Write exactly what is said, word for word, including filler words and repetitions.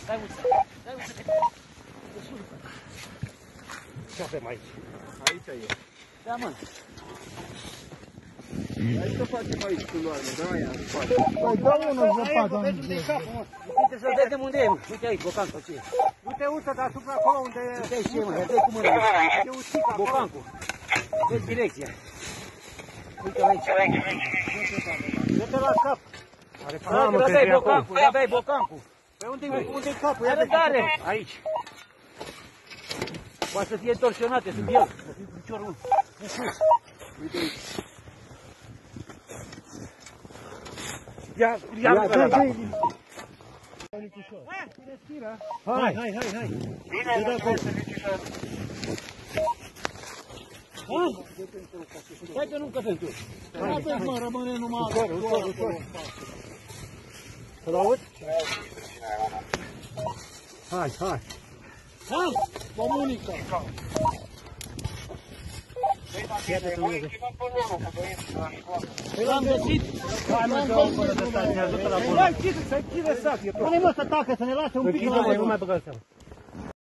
Dai uță, dai uță. Ce avem aici? Aici e. Da, mă. Hai să facem aici culoare, da aia în spate. Păi dă unul zăpadă. Vezi unde e capul, mă. Uite să vedem unde e, mă. Uite aici, bocancul ce e. Du-te uță deasupra acolo unde e. Uite aici ce e, mă. Ia dă cu mâna. E uțica acolo. Bocancul. Vezi direcția. Uite aici. Du-te la cap. Frate, da dai bocancul, da dai bocancul. Păi unde-i capul? Ia răbdare. Aici. Poate să fie torsionate sub el. Să fie piciorul în sus. Uite aici. Ia, ia, ia, ia. Hai, hai, hai, hai. Bine, da, hai că nu căsăm tu. Hai, mă, rămâne numai... Ușor, ușor, ușor. Să-l auzi? Hai, hai. Hai, comunică. Păi l-am găsit. Hai mă, că o fără de stat, ne ajută la bună. Hai, să-i chide sat. Pune-i mă să tacă, să ne lase un pic. Nu mai băga seama.